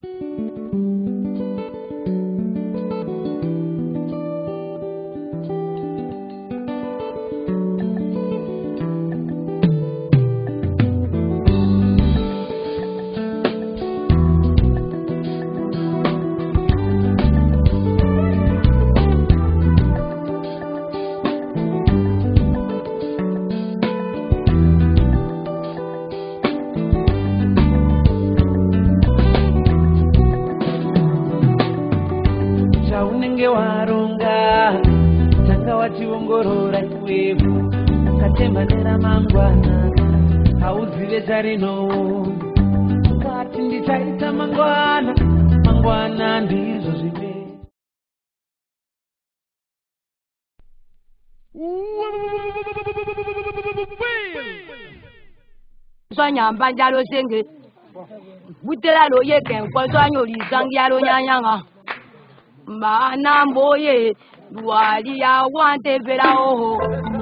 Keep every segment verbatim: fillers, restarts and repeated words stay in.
Sonya Jalo Senge, Butela Loye can Quasano Sangialo Yanga. Mana Boye, Dualia Wante Verao.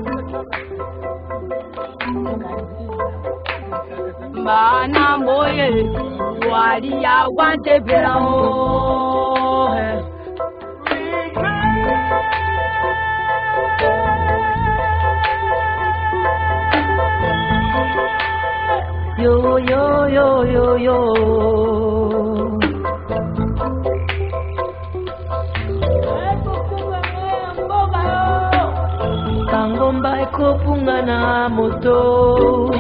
Mana Boye, Dualia Wante Verao. Yo yo yo yo yo. Tangomba ekopunga na moto.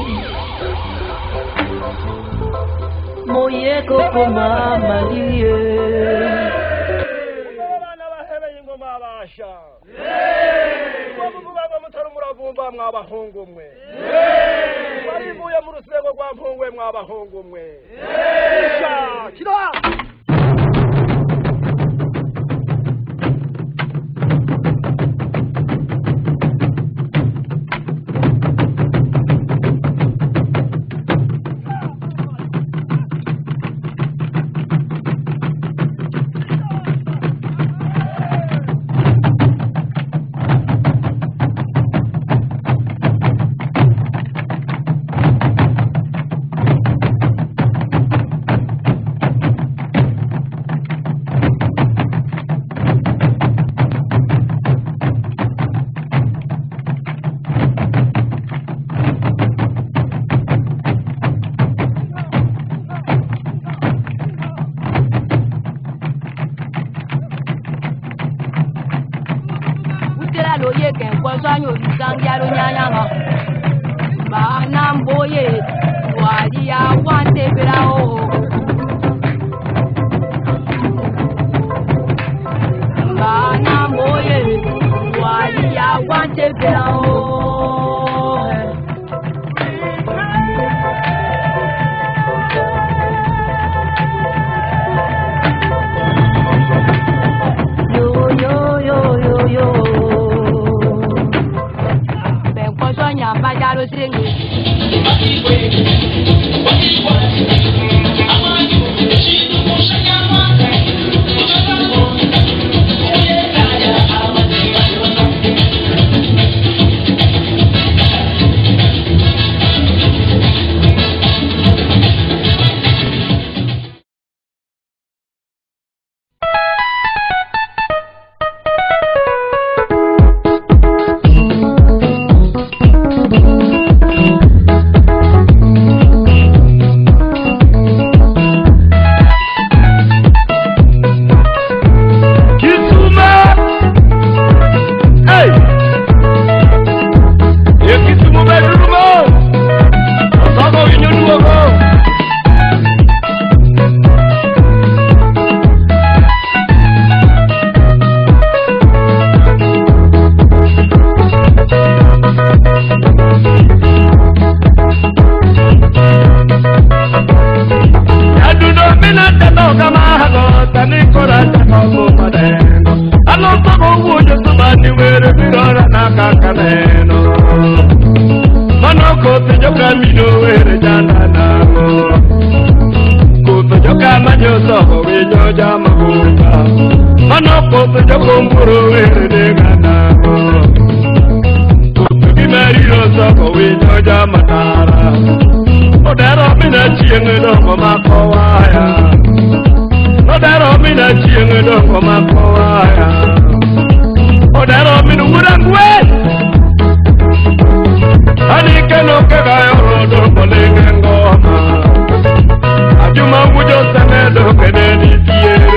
Moye kokoma malie. Bana bahebe ingoma abasha. Babuga mutaro muravumba mwabahungu mwe. Baribuye mu rusego kwa mpungwe mwabahungu mwe. Isha kira. Odero mina chieng no mama kowaya. mina chieng do koma koaya odaro min wurangwe ani keno ke gayo do bolenga ngoma ajuma wujo sanedo kedeni tiere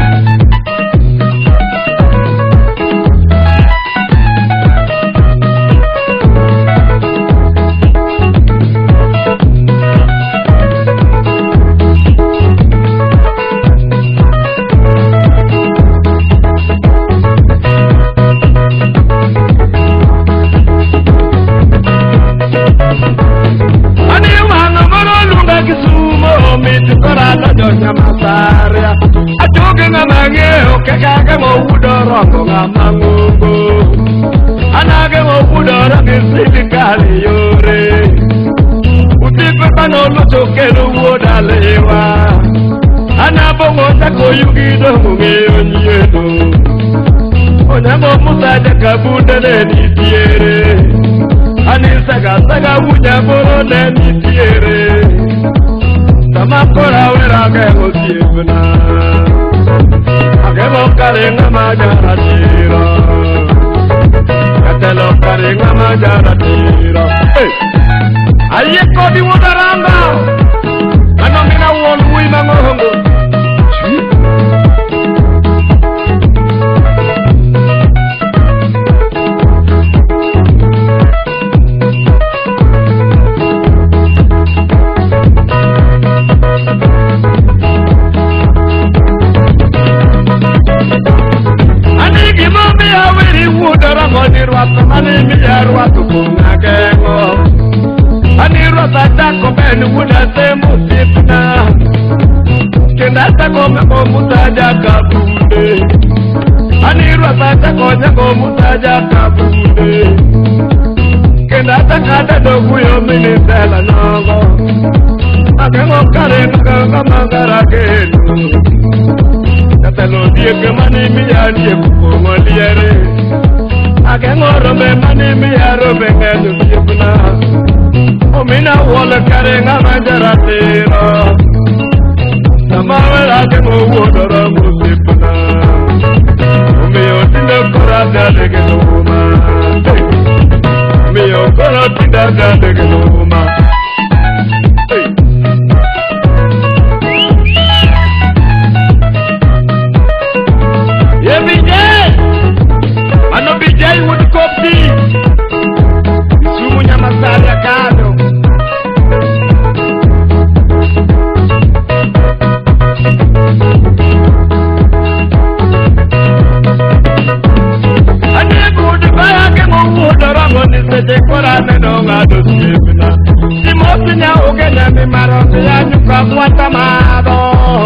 Masarya atuge ngamange okekage mo udoro ngamango anage mo udoro bisikali yore utikwe bano lutokero wodalewa anabo mota koyugido mungeyo nyeno onamo musaja kabudele nitiere anisaga saga wunya borone nitiere Samakora wera ke hosibna Agemo karenga majaratira Katelo karenga majaratira Hey! Aye kodi wodaranga Ano mina won wi mangohongo Mani mi yarwa tukuna gengo Anirwa sadako benu wuna semu sipna Kendata kome komutaja kabunde Anirwa sadako nyako mutaja kabunde Kendata kada dokuyo minisela nongo Akengo kare nuka mangara genu Katalo diye kemani mi yariye kukongo liyere Agengoro me mani mi yaro me ngelu yipna Omina wala kare nga majaratiro Samawela kengo wodoro musipna Umiyo tindo kora dade genuma Umiyo kora tinda dade genuma Jai would copy Sumunya Masarya Kano Ane good baya ke mo wodorango ni seje korane no ngado sipna Simosinya ogene mi marote ya nyuka kwata mado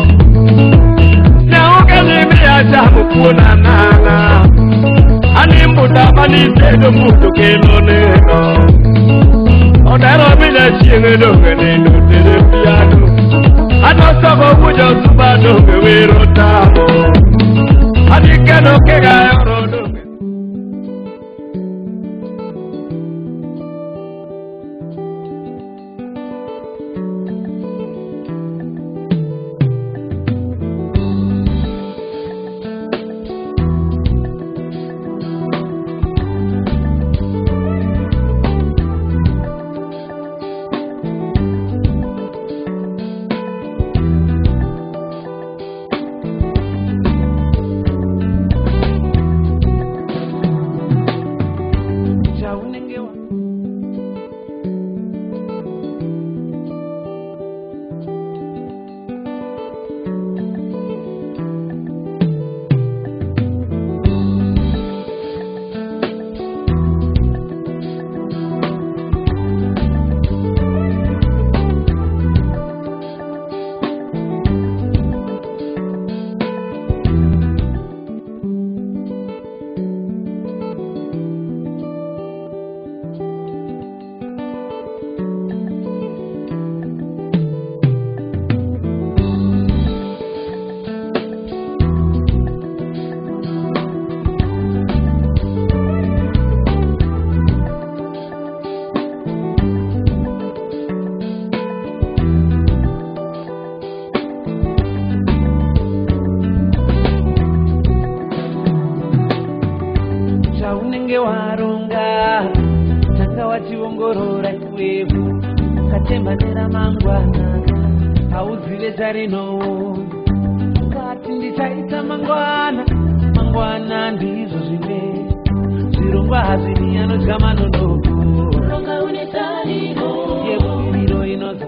Ne ogene mi aja mukuna nana Animbuta mani tedo mutu keno neno Odero bila chienge doge neno tede piano Ano sabo wujo suba doge wero tamo Adikeno kega yoro doge wevu katembanera mangwana hauzive tarinowo kati ndichaita mangwana mangwana ndizvo zvine zvirongwa hazvini anodya manonoko uronga une tariro yebudiriro inoza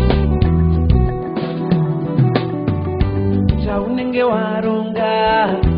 chaunenge waronga